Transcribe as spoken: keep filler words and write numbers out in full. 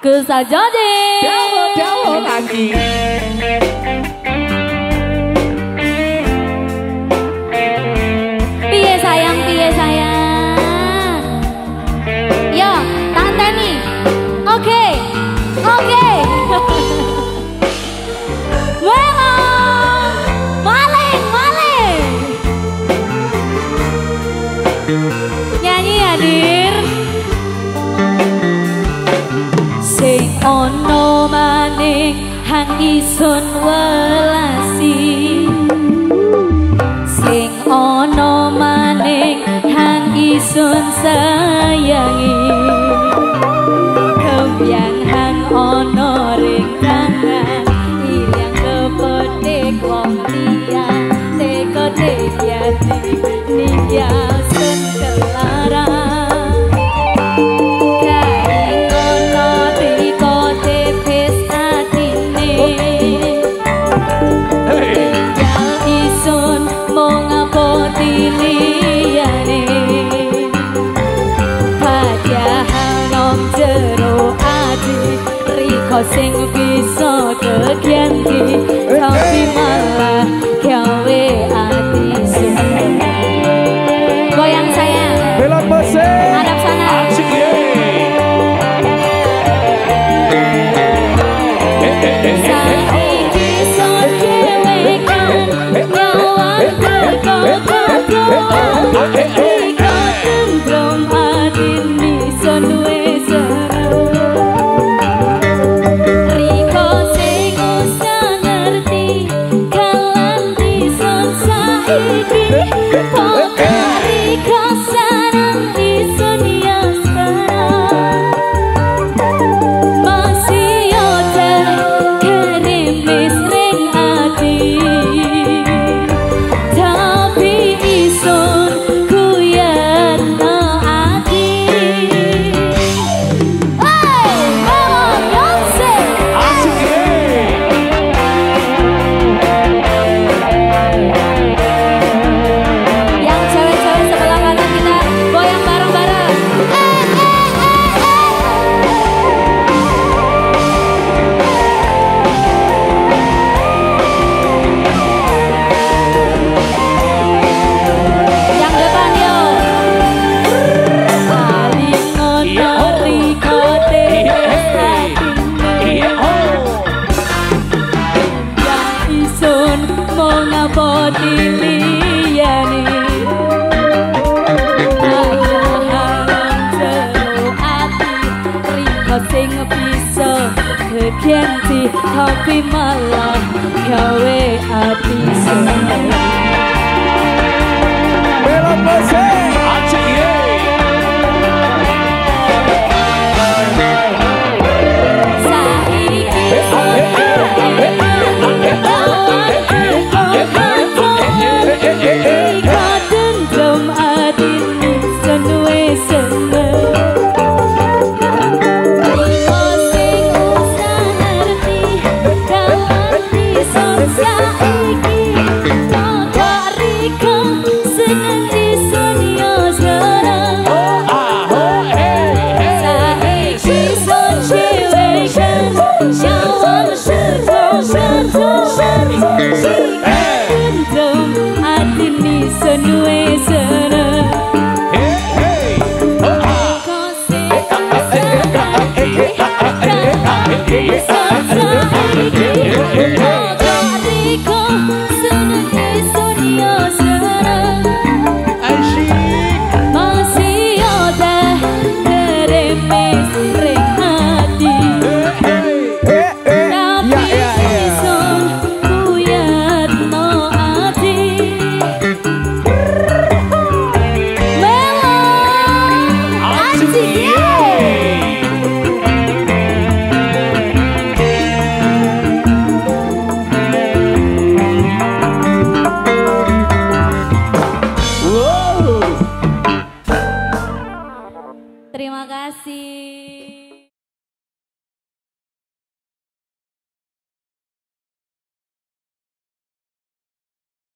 Kesajade. Dawo dawo lagi. Piye sayang, piye sayang. Yo, tante nih. Oke, oke. Memang maling, maling. Nyanyi hadir. Sing ono maning hang isun welasi. Sing ono maning hang isun sayangi. Kembyang hang ono ring tangan ilang kepetik wong liyan teko tekyati ninggal sun kelarang. Karing ono teko tepes atine. Tinggal isun mong ngapoti liyane. Padahal nom jero ati riko sing bisa kegianti tapi malah gawe ati seneng. Goyang sayang. Belok mesin. Hadap sana. Asik ye. Saiki sun kewekan nyawan terkokoh. Riko tendrom adini sun wes seru. Riko sing usah ngerti kalan di sun saiki. Pokok Riko sarang di sun yang sekarang. Masih ada gerimis ring ati. Tapi isun kuyan no ati. Hey, Mama Yonse. Asik ye. Yang cewek-cewek sebelah kanan kita goyang bareng-bareng. Eh, eh, eh, eh. Yang depan yo. Paling ngono Riko tepes atine. Yang isun mau ngapoti liyane. Padahal jero ati Riko sing bisa kegianti tapi malah gawe ati seneng. Belok mesin. Asik